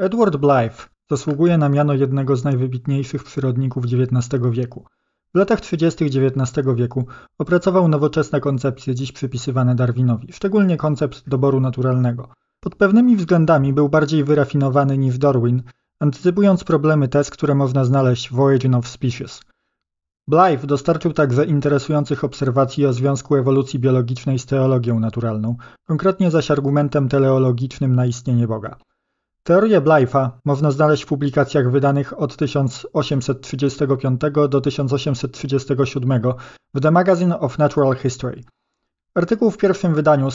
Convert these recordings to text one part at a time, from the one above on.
Edward Blyth zasługuje na miano jednego z najwybitniejszych przyrodników XIX wieku. W latach 30. XIX wieku opracował nowoczesne koncepcje dziś przypisywane Darwinowi, szczególnie koncept doboru naturalnego. Pod pewnymi względami był bardziej wyrafinowany niż Darwin, antycypując problemy tez, które można znaleźć w Origin of Species. Blyth dostarczył także interesujących obserwacji o związku ewolucji biologicznej z teologią naturalną, konkretnie zaś argumentem teleologicznym na istnienie Boga. Teorię Blytha można znaleźć w publikacjach wydanych od 1835 do 1837 w The Magazine of Natural History. Artykuł w pierwszym wydaniu z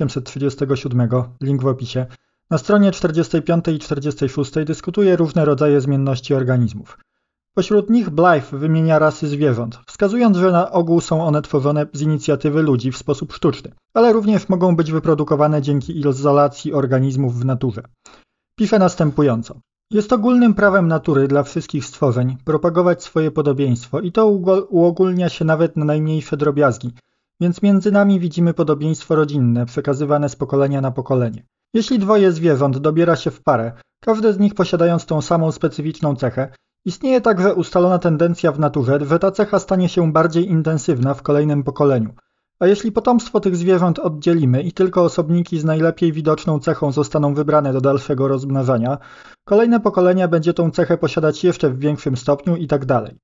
1837, link w opisie, na stronie 45 i 46 dyskutuje różne rodzaje zmienności organizmów. Pośród nich Blyth wymienia rasy zwierząt, wskazując, że na ogół są one tworzone z inicjatywy ludzi w sposób sztuczny, ale również mogą być wyprodukowane dzięki izolacji organizmów w naturze. Pisze następująco. Jest ogólnym prawem natury dla wszystkich stworzeń propagować swoje podobieństwo i to uogólnia się nawet na najmniejsze drobiazgi, więc między nami widzimy podobieństwo rodzinne przekazywane z pokolenia na pokolenie. Jeśli dwoje zwierząt dobiera się w parę, każde z nich posiadając tą samą specyficzną cechę, istnieje także ustalona tendencja w naturze, że ta cecha stanie się bardziej intensywna w kolejnym pokoleniu. A jeśli potomstwo tych zwierząt oddzielimy i tylko osobniki z najlepiej widoczną cechą zostaną wybrane do dalszego rozmnażania, kolejne pokolenia będzie tą cechę posiadać jeszcze w większym stopniu i tak dalej.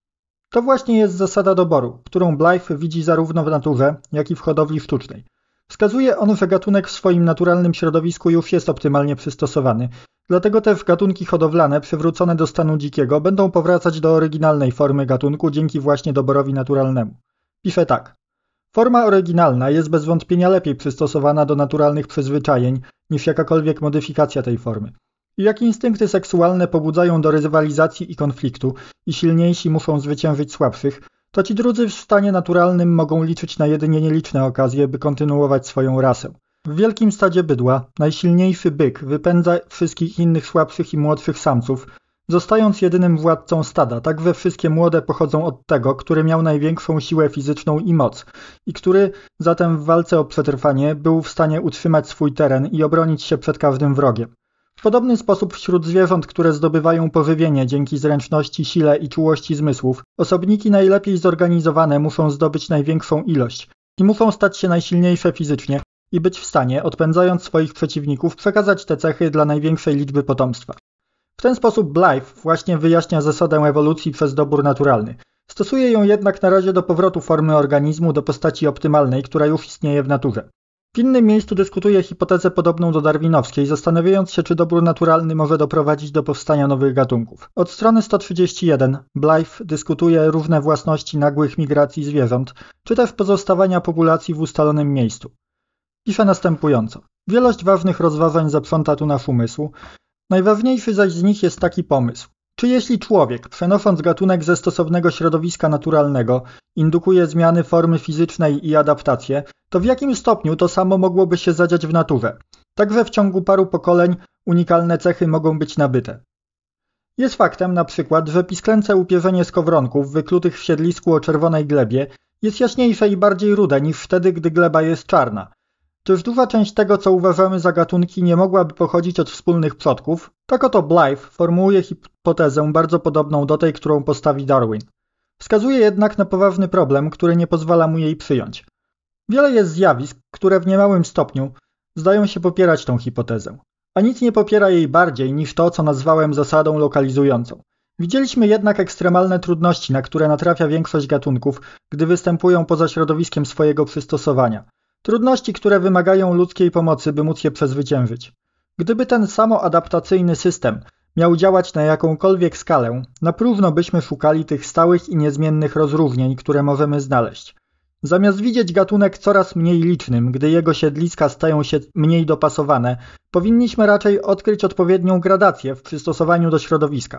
To właśnie jest zasada doboru, którą Blyth widzi zarówno w naturze, jak i w hodowli sztucznej. Wskazuje on, że gatunek w swoim naturalnym środowisku już jest optymalnie przystosowany, dlatego też gatunki hodowlane przywrócone do stanu dzikiego będą powracać do oryginalnej formy gatunku dzięki właśnie doborowi naturalnemu. Pisze tak. Forma oryginalna jest bez wątpienia lepiej przystosowana do naturalnych przyzwyczajeń niż jakakolwiek modyfikacja tej formy. I jak instynkty seksualne pobudzają do rywalizacji i konfliktu i silniejsi muszą zwyciężyć słabszych, to ci drudzy w stanie naturalnym mogą liczyć na jedynie nieliczne okazje, by kontynuować swoją rasę. W wielkim stadzie bydła najsilniejszy byk wypędza wszystkich innych słabszych i młodszych samców, zostając jedynym władcą stada, tak że wszystkie młode pochodzą od tego, który miał największą siłę fizyczną i moc i który zatem w walce o przetrwanie był w stanie utrzymać swój teren i obronić się przed każdym wrogiem. W podobny sposób wśród zwierząt, które zdobywają pożywienie dzięki zręczności, sile i czułości zmysłów, osobniki najlepiej zorganizowane muszą zdobyć największą ilość i muszą stać się najsilniejsze fizycznie i być w stanie, odpędzając swoich przeciwników, przekazać te cechy dla największej liczby potomstwa. W ten sposób Blyth właśnie wyjaśnia zasadę ewolucji przez dobór naturalny. Stosuje ją jednak na razie do powrotu formy organizmu do postaci optymalnej, która już istnieje w naturze. W innym miejscu dyskutuje hipotezę podobną do darwinowskiej, zastanawiając się, czy dobór naturalny może doprowadzić do powstania nowych gatunków. Od strony 131 Blyth dyskutuje różne własności nagłych migracji zwierząt, czy też pozostawania populacji w ustalonym miejscu. Pisze następująco. Wielość ważnych rozważań zaprząta tu nasz umysł. Najważniejszy zaś z nich jest taki pomysł. Czy jeśli człowiek, przenosząc gatunek ze stosownego środowiska naturalnego, indukuje zmiany formy fizycznej i adaptację, to w jakim stopniu to samo mogłoby się zadziać w naturze? Także w ciągu paru pokoleń unikalne cechy mogą być nabyte. Jest faktem na przykład, że pisklęce upierzenie skowronków wyklutych w siedlisku o czerwonej glebie jest jaśniejsze i bardziej rude niż wtedy, gdy gleba jest czarna. Czyż duża część tego, co uważamy za gatunki, nie mogłaby pochodzić od wspólnych przodków? Tak oto Blyth formułuje hipotezę bardzo podobną do tej, którą postawi Darwin. Wskazuje jednak na poważny problem, który nie pozwala mu jej przyjąć. Wiele jest zjawisk, które w niemałym stopniu zdają się popierać tą hipotezę, a nic nie popiera jej bardziej niż to, co nazwałem zasadą lokalizującą. Widzieliśmy jednak ekstremalne trudności, na które natrafia większość gatunków, gdy występują poza środowiskiem swojego przystosowania. Trudności, które wymagają ludzkiej pomocy, by móc je przezwyciężyć. Gdyby ten samoadaptacyjny system miał działać na jakąkolwiek skalę, na próżno byśmy szukali tych stałych i niezmiennych rozróżnień, które możemy znaleźć. Zamiast widzieć gatunek coraz mniej licznym, gdy jego siedliska stają się mniej dopasowane, powinniśmy raczej odkryć odpowiednią gradację w przystosowaniu do środowiska.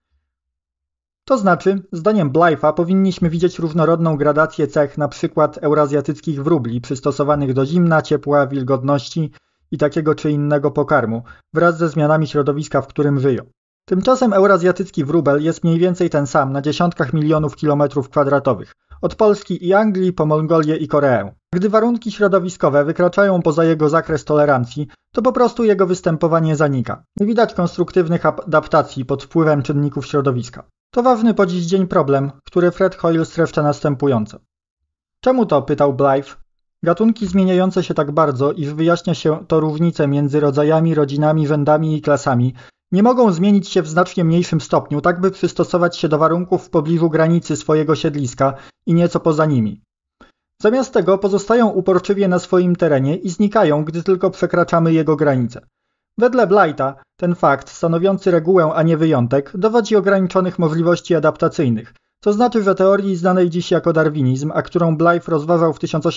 To znaczy, zdaniem Blytha powinniśmy widzieć różnorodną gradację cech np. eurazjatyckich wróbli przystosowanych do zimna, ciepła, wilgotności i takiego czy innego pokarmu, wraz ze zmianami środowiska, w którym żyją. Tymczasem eurazjatycki wróbel jest mniej więcej ten sam na dziesiątkach milionów kilometrów kwadratowych, od Polski i Anglii po Mongolię i Koreę. Gdy warunki środowiskowe wykraczają poza jego zakres tolerancji, to po prostu jego występowanie zanika. Nie widać konstruktywnych adaptacji pod wpływem czynników środowiska. To ważny po dziś dzień problem, który Fred Hoyle streszcza następująco. Czemu to? Pytał Blythe. Gatunki zmieniające się tak bardzo, iż wyjaśnia się to różnice między rodzajami, rodzinami, rzędami i klasami, nie mogą zmienić się w znacznie mniejszym stopniu, tak by przystosować się do warunków w pobliżu granicy swojego siedliska i nieco poza nimi. Zamiast tego pozostają uporczywie na swoim terenie i znikają, gdy tylko przekraczamy jego granice. Wedle Blytha ten fakt, stanowiący regułę, a nie wyjątek, dowodzi ograniczonych możliwości adaptacyjnych, co znaczy, że teorii znanej dziś jako darwinizm, a którą Blythe rozważał w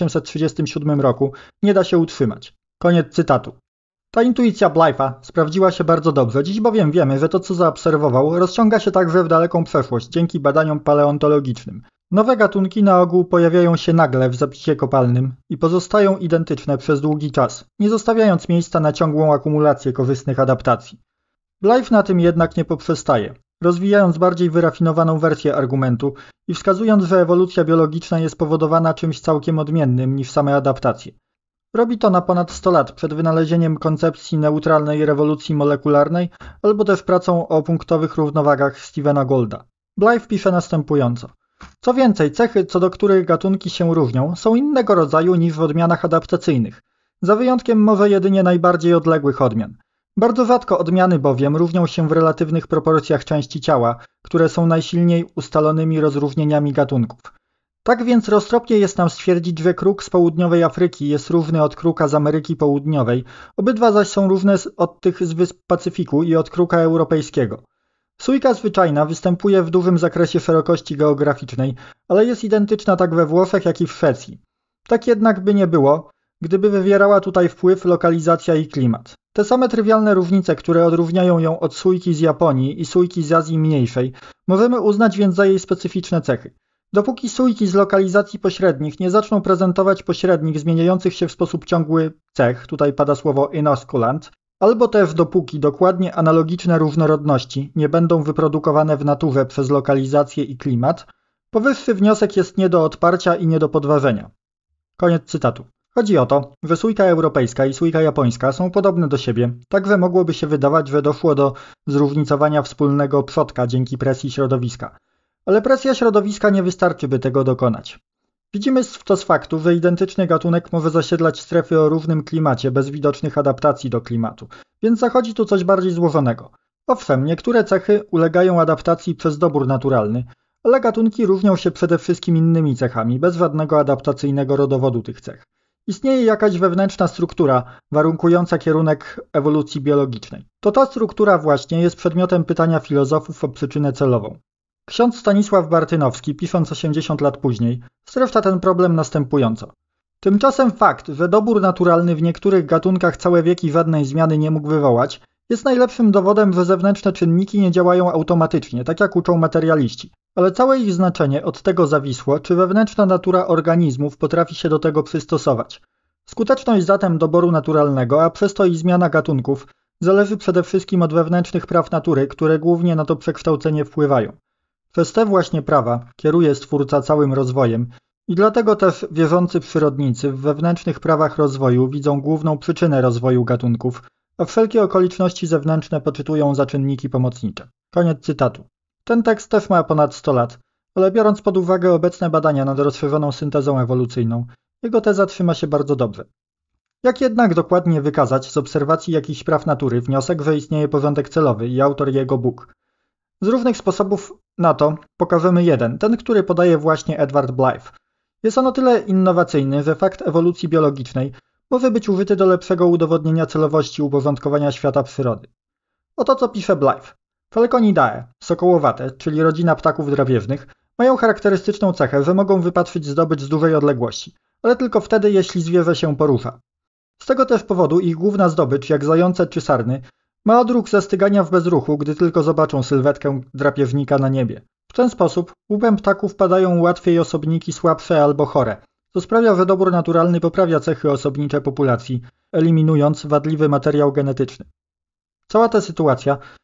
1837 roku, nie da się utrzymać. Koniec cytatu. Ta intuicja Blytha sprawdziła się bardzo dobrze, dziś bowiem wiemy, że to co zaobserwował rozciąga się także w daleką przeszłość dzięki badaniom paleontologicznym. Nowe gatunki na ogół pojawiają się nagle w zapisie kopalnym i pozostają identyczne przez długi czas, nie zostawiając miejsca na ciągłą akumulację korzystnych adaptacji. Blythe na tym jednak nie poprzestaje, rozwijając bardziej wyrafinowaną wersję argumentu i wskazując, że ewolucja biologiczna jest powodowana czymś całkiem odmiennym niż same adaptacje. Robi to na ponad 100 lat przed wynalezieniem koncepcji neutralnej rewolucji molekularnej albo też pracą o punktowych równowagach Stephena Goulda. Blythe pisze następująco. Co więcej, cechy, co do których gatunki się różnią, są innego rodzaju niż w odmianach adaptacyjnych, za wyjątkiem może jedynie najbardziej odległych odmian. Bardzo rzadko odmiany bowiem różnią się w relatywnych proporcjach części ciała, które są najsilniej ustalonymi rozróżnieniami gatunków. Tak więc roztropnie jest nam stwierdzić, że kruk z południowej Afryki jest różny od kruka z Ameryki Południowej, obydwa zaś są różne od tych z wysp Pacyfiku i od kruka europejskiego. Sójka zwyczajna występuje w dużym zakresie szerokości geograficznej, ale jest identyczna tak we Włoszech, jak i w Szwecji. Tak jednak by nie było, gdyby wywierała tutaj wpływ lokalizacja i klimat. Te same trywialne różnice, które odróżniają ją od sójki z Japonii i sójki z Azji Mniejszej, możemy uznać więc za jej specyficzne cechy. Dopóki sójki z lokalizacji pośrednich nie zaczną prezentować pośrednich zmieniających się w sposób ciągły cech, tutaj pada słowo inosculant, albo też dopóki dokładnie analogiczne różnorodności nie będą wyprodukowane w naturze przez lokalizację i klimat, powyższy wniosek jest nie do odparcia i nie do podważenia. Koniec cytatu. Chodzi o to, że sójka europejska i sójka japońska są podobne do siebie, także mogłoby się wydawać, że doszło do zróżnicowania wspólnego przodka dzięki presji środowiska. Ale presja środowiska nie wystarczy, by tego dokonać. Widzimy to z faktu, że identyczny gatunek może zasiedlać strefy o równym klimacie bez widocznych adaptacji do klimatu, więc zachodzi tu coś bardziej złożonego. Owszem, niektóre cechy ulegają adaptacji przez dobór naturalny, ale gatunki różnią się przede wszystkim innymi cechami, bez żadnego adaptacyjnego rodowodu tych cech. Istnieje jakaś wewnętrzna struktura warunkująca kierunek ewolucji biologicznej. To ta struktura właśnie jest przedmiotem pytania filozofów o przyczynę celową. Ksiądz Stanisław Bartynowski, pisząc 80 lat później, streszcza ten problem następująco. Tymczasem fakt, że dobór naturalny w niektórych gatunkach całe wieki żadnej zmiany nie mógł wywołać, jest najlepszym dowodem, że zewnętrzne czynniki nie działają automatycznie, tak jak uczą materialiści. Ale całe ich znaczenie od tego zawisło, czy wewnętrzna natura organizmów potrafi się do tego przystosować. Skuteczność zatem doboru naturalnego, a przez to i zmiana gatunków, zależy przede wszystkim od wewnętrznych praw natury, które głównie na to przekształcenie wpływają. Przez te właśnie prawa kieruje Stwórca całym rozwojem i dlatego też wierzący przyrodnicy w wewnętrznych prawach rozwoju widzą główną przyczynę rozwoju gatunków, a wszelkie okoliczności zewnętrzne poczytują za czynniki pomocnicze. Koniec cytatu. Ten tekst też ma ponad 100 lat, ale biorąc pod uwagę obecne badania nad rozszerzoną syntezą ewolucyjną, jego teza trzyma się bardzo dobrze. Jak jednak dokładnie wykazać z obserwacji jakichś praw natury wniosek, że istnieje porządek celowy i autor jego Bóg? Z różnych sposobów na to pokażemy jeden, ten, który podaje właśnie Edward Blythe. Jest on o tyle innowacyjny, że fakt ewolucji biologicznej może być użyty do lepszego udowodnienia celowości uporządkowania świata przyrody. Oto co pisze Blythe. Falconidae, sokołowate, czyli rodzina ptaków drapieżnych, mają charakterystyczną cechę, że mogą wypatrzyć zdobycz z dużej odległości, ale tylko wtedy, jeśli zwierzę się porusza. Z tego też powodu ich główna zdobycz, jak zające czy sarny, ma odruch zastygania w bezruchu, gdy tylko zobaczą sylwetkę drapieżnika na niebie. W ten sposób łupem ptaków padają łatwiej osobniki słabsze albo chore, co sprawia, że dobór naturalny poprawia cechy osobnicze populacji, eliminując wadliwy materiał genetyczny. Cała ta sytuacja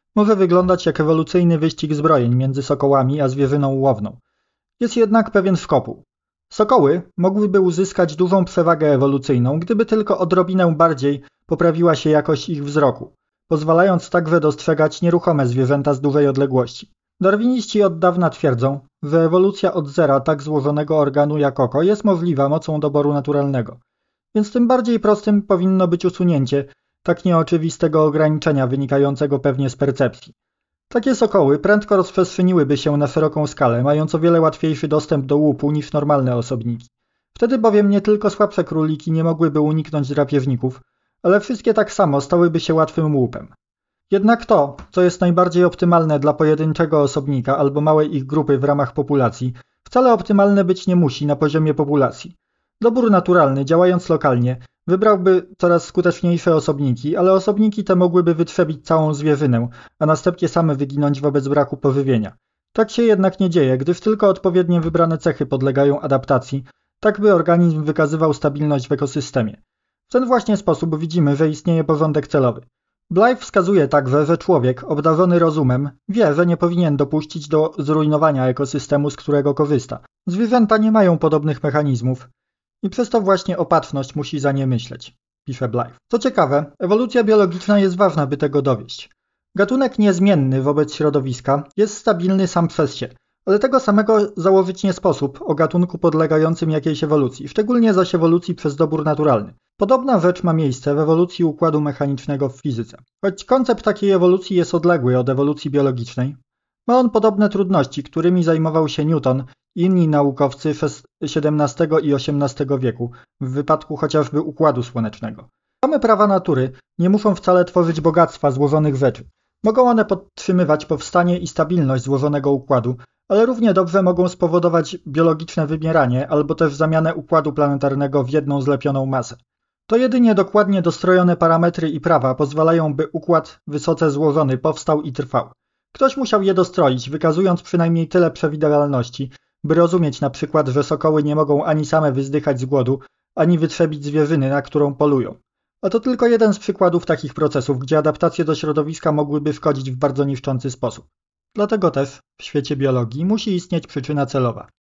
Może wyglądać jak ewolucyjny wyścig zbrojeń między sokołami a zwierzyną łowną. Jest jednak pewien szkopuł. Sokoły mogłyby uzyskać dużą przewagę ewolucyjną, gdyby tylko odrobinę bardziej poprawiła się jakość ich wzroku, pozwalając także dostrzegać nieruchome zwierzęta z dużej odległości. Darwiniści od dawna twierdzą, że ewolucja od zera tak złożonego organu jak oko jest możliwa mocą doboru naturalnego, więc tym bardziej prostym powinno być usunięcie tak nieoczywistego ograniczenia wynikającego pewnie z percepcji. Takie sokoły prędko rozprzestrzeniłyby się na szeroką skalę, mając o wiele łatwiejszy dostęp do łupu niż normalne osobniki. Wtedy bowiem nie tylko słabsze króliki nie mogłyby uniknąć drapieżników, ale wszystkie tak samo stałyby się łatwym łupem. Jednak to, co jest najbardziej optymalne dla pojedynczego osobnika albo małej ich grupy w ramach populacji, wcale optymalne być nie musi na poziomie populacji. Dobór naturalny, działając lokalnie, wybrałby coraz skuteczniejsze osobniki, ale osobniki te mogłyby wytrzebić całą zwierzynę, a następnie same wyginąć wobec braku pożywienia. Tak się jednak nie dzieje, gdyż tylko odpowiednio wybrane cechy podlegają adaptacji, tak by organizm wykazywał stabilność w ekosystemie. W ten właśnie sposób widzimy, że istnieje porządek celowy. Blythe wskazuje także, że człowiek, obdarzony rozumem, wie, że nie powinien dopuścić do zrujnowania ekosystemu, z którego korzysta. Zwierzęta nie mają podobnych mechanizmów i przez to właśnie opatrzność musi za nie myśleć, pisze Blythe. Co ciekawe, ewolucja biologiczna jest ważna, by tego dowieść. Gatunek niezmienny wobec środowiska jest stabilny sam przez się, ale tego samego założyć nie sposób o gatunku podlegającym jakiejś ewolucji, szczególnie zaś ewolucji przez dobór naturalny. Podobna rzecz ma miejsce w ewolucji układu mechanicznego w fizyce. Choć koncept takiej ewolucji jest odległy od ewolucji biologicznej, ma on podobne trudności, którymi zajmował się Newton i inni naukowcy XVII i XVIII wieku, w wypadku chociażby układu słonecznego. Same prawa natury nie muszą wcale tworzyć bogactwa złożonych rzeczy. Mogą one podtrzymywać powstanie i stabilność złożonego układu, ale równie dobrze mogą spowodować biologiczne wymieranie albo też zamianę układu planetarnego w jedną zlepioną masę. To jedynie dokładnie dostrojone parametry i prawa pozwalają, by układ wysoce złożony powstał i trwał. Ktoś musiał je dostroić, wykazując przynajmniej tyle przewidywalności, by rozumieć na przykład, że sokoły nie mogą ani same wyzdychać z głodu, ani wytrzebić zwierzyny, na którą polują. A to tylko jeden z przykładów takich procesów, gdzie adaptacje do środowiska mogłyby szkodzić w bardzo niszczący sposób. Dlatego też w świecie biologii musi istnieć przyczyna celowa.